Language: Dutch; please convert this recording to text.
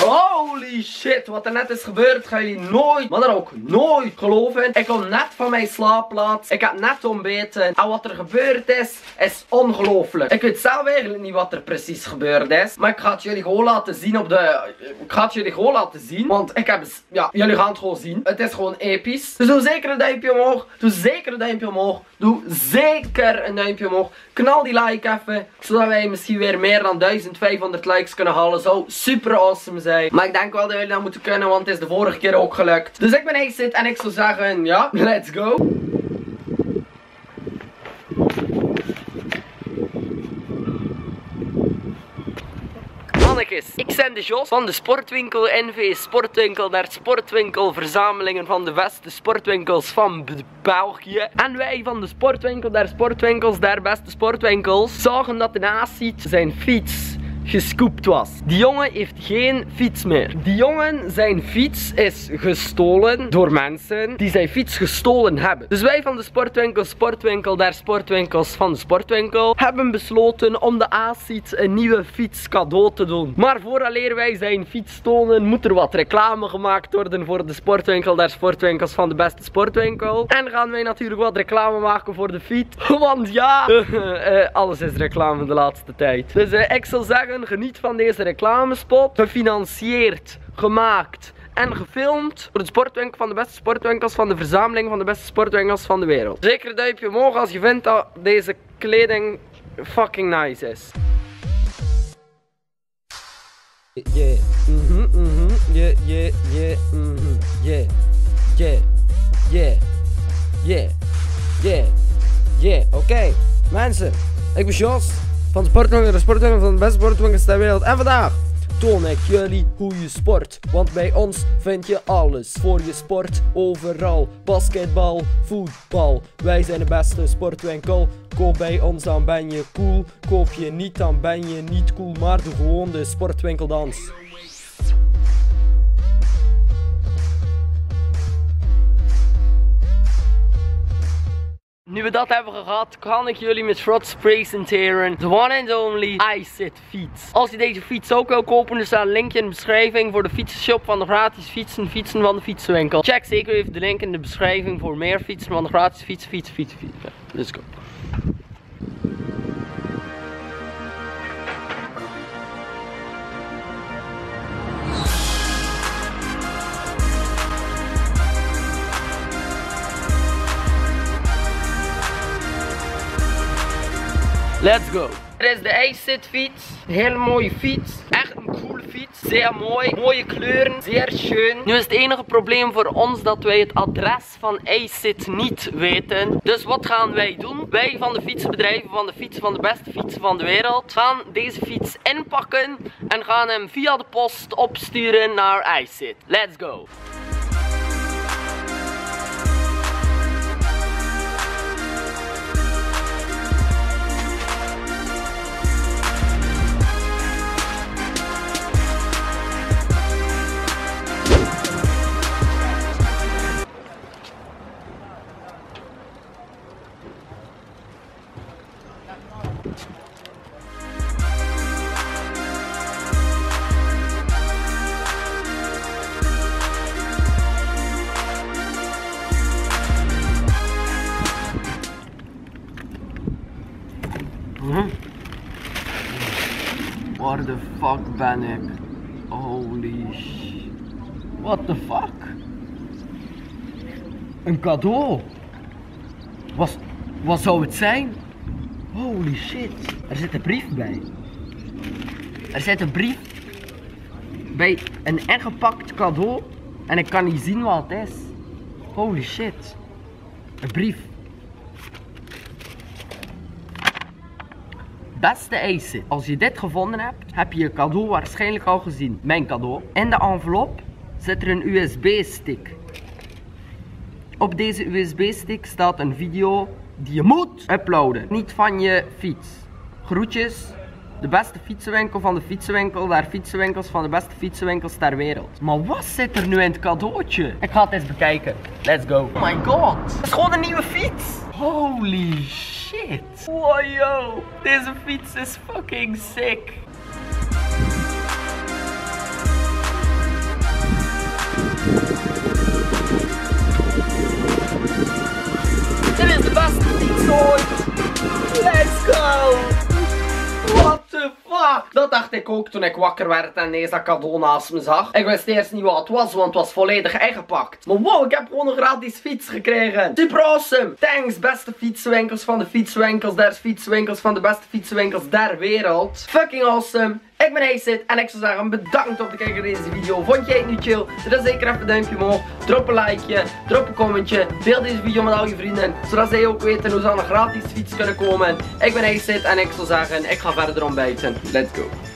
Holy shit, wat er net is gebeurd, gaan jullie nooit, maar dan ook nooit geloven. Ik kom net van mijn slaapplaats. Ik heb net ontbeten. En wat er gebeurd is ongelooflijk. Ik weet zelf eigenlijk niet wat er precies gebeurd is. Maar ik ga het jullie gewoon laten zien op de... Ik ga het jullie gewoon laten zien. Want ik heb... Ja, jullie gaan het gewoon zien. Het is gewoon episch. Dus doe zeker een duimpje omhoog. Doe zeker een duimpje omhoog. Doe zeker een duimpje omhoog. Knal die like even. Zodat wij misschien weer meer dan 1500 likes kunnen halen. Zou super awesome zijn. Maar ik denk wel dat jullie dat moeten kunnen. Want het is de vorige keer ook gelukt. Dus ik ben Acid. En ik zou zeggen, ja, let's go. Mannekes, ik ben de Jos van de Sportwinkel NV Sportwinkel naar Sportwinkel Verzamelingen van de beste sportwinkels van België. En wij van de Sportwinkel naar Sportwinkels der beste sportwinkels zagen dat de naziet zijn fiets gescoopt was. Die jongen heeft geen fiets meer. Die jongen zijn fiets is gestolen door mensen die zijn fiets gestolen hebben. Dus wij van de Sportwinkel der sportwinkels van de Sportwinkel hebben besloten om de Acid een nieuwe fiets cadeau te doen. Maar vooraleer wij zijn fiets tonen, moet er wat reclame gemaakt worden voor de Sportwinkel der sportwinkels van de beste sportwinkel. En gaan wij natuurlijk wat reclame maken voor de fiets. Want ja, alles is reclame de laatste tijd. Dus ik zal zeggen, geniet van deze reclamespot. Gefinancierd, gemaakt en gefilmd door de Sportwinkel van de beste sportwinkels van de verzameling van de beste sportwinkels van de wereld. Zeker een duimpje omhoog als je vindt dat deze kleding fucking nice is. Yeah, yeah, yeah, yeah, yeah, yeah, yeah, yeah, yeah, yeah, oké. Mensen, ik ben Jos van de Sportwinkel van de beste sportwinkels ter wereld. En vandaag toon ik jullie hoe je sport. Want bij ons vind je alles voor je sport overal. Basketbal, voetbal. Wij zijn de beste sportwinkel. Koop bij ons, dan ben je cool. Koop je niet, dan ben je niet cool. Maar doe gewoon de sportwinkeldans. Nu we dat hebben gehad, kan ik jullie met trots presenteren de one and only Acid fiets. Als je deze fiets ook wil kopen, er staat een linkje in de beschrijving voor de fietsenshop van de gratis fietsen van de fietsenwinkel. Check zeker even de link in de beschrijving voor meer fietsen van de gratis fietsen. Let's go. Let's go. Dit is de Acid fiets. Een hele mooie fiets. Echt een coole fiets. Zeer mooi. Mooie kleuren. Zeer schön. Nu is het enige probleem voor ons dat wij het adres van Acid niet weten. Dus wat gaan wij doen? Wij van de fietsenbedrijven van de beste fietsen van de wereld gaan deze fiets inpakken en gaan hem via de post opsturen naar Acid. Let's go. Waar de fuck ben ik? Holy shit. What the fuck? Een cadeau? Wat zou het zijn? Holy shit. Er zit een brief bij. Er zit een brief bij een ingepakt cadeau. En ik kan niet zien wat het is. Holy shit. Een brief. Beste Acid, als je dit gevonden hebt, heb je je cadeau waarschijnlijk al gezien. Mijn cadeau. In de envelop zit er een USB-stick. Op deze USB-stick staat een video die je moet uploaden. Niet van je fiets. Groetjes. De beste fietsenwinkel van de fietsenwinkel. Daar fietsenwinkels van de beste fietsenwinkels ter wereld. Maar wat zit er nu in het cadeautje? Ik ga het eens bekijken. Let's go. Oh my god. Het is gewoon een nieuwe fiets. Holy shit. Wow, yo. Deze fiets is fucking sick. Voilà, dat dacht ik ook toen ik wakker werd en ineens dat cadeau naast me zag. Ik wist eerst niet wat het was, want het was volledig ingepakt. Maar wow, ik heb gewoon een gratis fiets gekregen. Super awesome. Thanks, beste fietsenwinkels van de fietsenwinkels. Der fietsenwinkels van de beste fietsenwinkels der wereld. Fucking awesome. Ik ben Acid en ik zou zeggen bedankt om te kijken naar deze video. Vond jij het nu chill? Doe dan zeker even een duimpje omhoog. Drop een likeje, drop een commentje. Deel deze video met al je vrienden. Zodat zij ook weten hoe ze aan een gratis fiets kunnen komen. Ik ben Acid en ik zou zeggen ik ga verder ontbijten. Let's go.